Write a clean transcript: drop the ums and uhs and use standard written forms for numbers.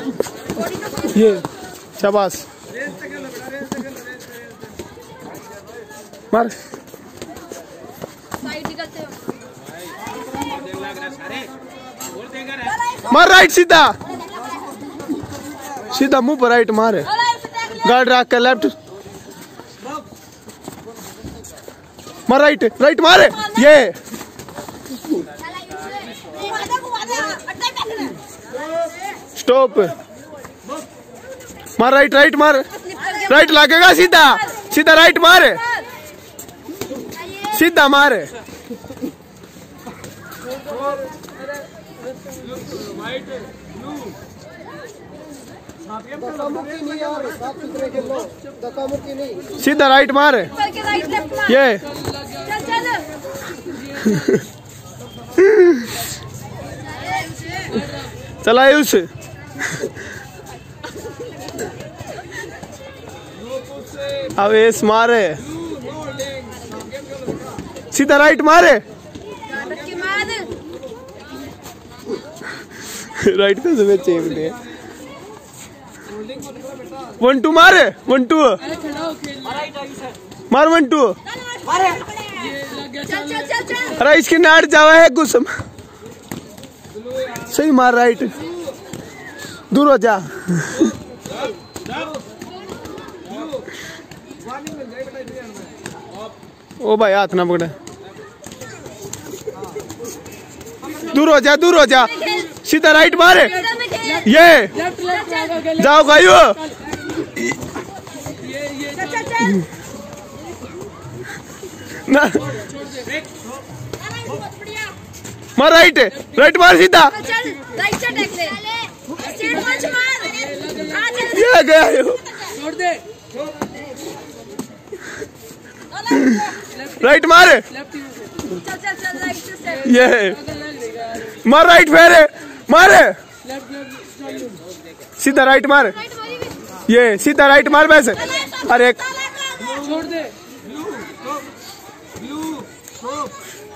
ये शाबाश मार मार राइट सीधा सीधा मुंह पर राइट मार गार्ड रख के लेफ्ट मार राइट राइट मार ये स्टॉप मार राइट राइट मार राइट लगेगा सीधा सीधा राइट मार सीधा मार सीधा राइट मार ये चला उस अवेश मारे सीधा राइट मारे राइट का समय चाहिए 1-2 मारे 1-2 मार 1-2 अरे इसके नाट जावा है गुस्सा सही मार राइट दूर हो जा ओ भाई हाथ ना पकड़े दूर हो जा सीधा राइट मारे ये जाओ गायो ना मार राइट राइट मार सीधा ये गया राइट मार ये मार राइट फेरे मारे सीधा राइट मार ये सीधा राइट मार वैसे अरे